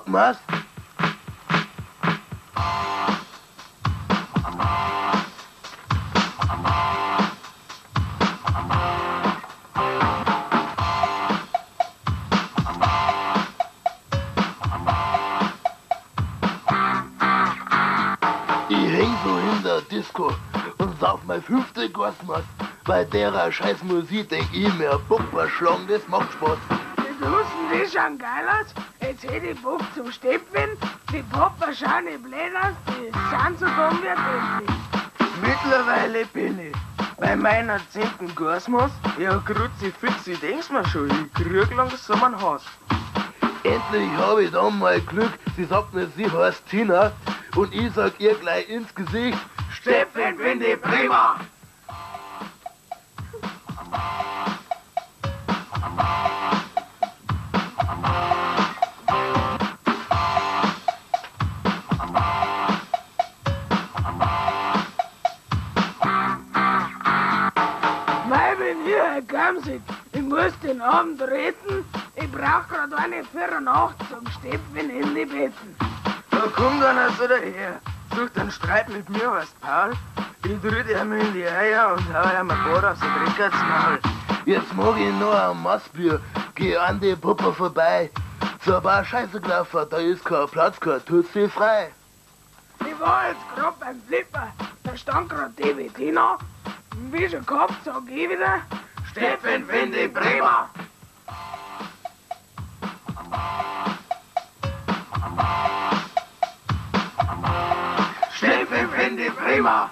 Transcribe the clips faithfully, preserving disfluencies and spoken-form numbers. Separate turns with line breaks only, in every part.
machst? Ich häng so in der Disco und sauf mein fünfte Gasmaß. Bei derer scheiß Musik denk ich mir, Pupper schlagen, das macht Spaß.
Die Russen, die schauen geil aus. Jetzt hätte ich Bock zum Steppen. Die Papa schauen nicht blöd aus. Die sind so dumm wie drin.
Mittlerweile bin ich bei meiner zehnten Gasmaß. Ja, grüezi fix, ich denk's mir schon, ich krieg langsam ein Haus.
Endlich habe ich dann mal Glück, sie sagt mir, sie heißt Tina. Und ich sag ihr gleich ins Gesicht,
Steffen, bin ich prima!
Mei, wenn ihr herkommen seid, ich muss den Abend retten. Ich brauch grad eine Nacht zum Steppen in die Betten.
Da kommt einer so daher, sucht einen Streit mit mir, heißt Paul. Ich drück ihm in die Eier und hau ihm ein Bad auf sein Dreck ins Maul.
jetzt mag ich noch ein Massbier, geh an die Puppe vorbei. Zur Bar Scheiße gelaufen, da ist kein Platz, kein tut sie frei.
Ich war jetzt grad beim Flipper, da stand grad die Bettina. Wie schon gehabt, sag ich wieder,
Steffen, find ich prima! Steffen, find ich prima!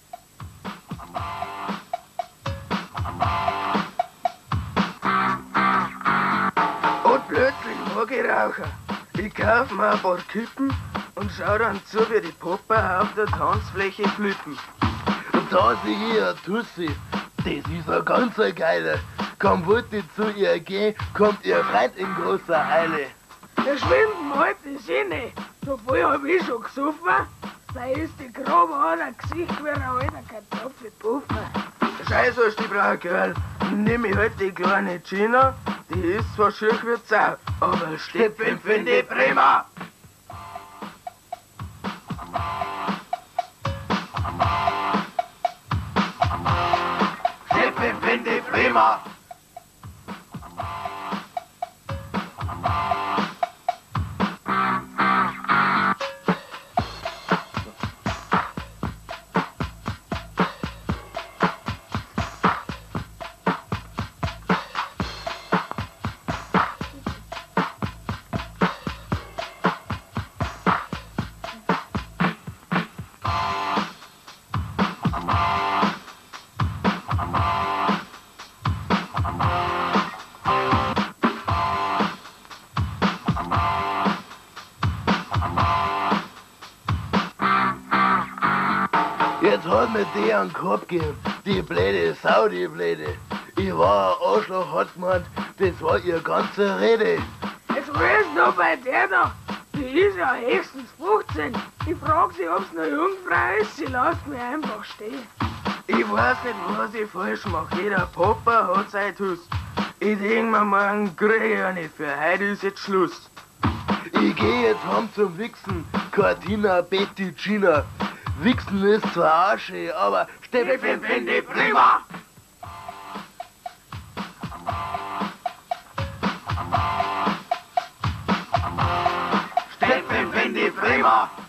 Und plötzlich mag ich rauchen. Ich kauf mir ein paar Kippen und schau dann zu, wie die Popper auf der Tanzfläche flippen.
Und da sehe ich eine Tussi, das ist ein ganz geiler. Kaum wollte ich zu ihr gehen, kommt ihr Freund in großer Eile.
der schwimmt halt die Sinne. So viel hab ich schon gesoffen, da ist die grobe an ein Gesicht wie ein alter Kartoffelpuffer.
Scheiß was die brauche, Girl. Nimm ich halt die kleine Gina, die ist zwar schön wie Sau, aber Steffen find ich prima. Steffen find ich prima.
Jetzt hat mir die an den Kopf gegeben, die blöde Sau, die blöde. Ich war ein Arschloch, hat gemeint, das war ihr ganze Rede.
Jetzt willst du bei der da, die ist ja höchstens fünfzehn. Ich frag sie, ob's noch Jungfrau ist, sie lässt mich einfach stehen.
Ich weiß nicht, was ich falsch mach. Jeder Papa hat sein Tuss. Ich denk mir, morgen krieg ich eine. Für heute ist jetzt Schluss.
Ich geh jetzt heim zum Wichsen, Cortina, Betty, Gina. Wichsen ist zwar Arsche, aber Steffen
find ich prima. Steffen find ich prima.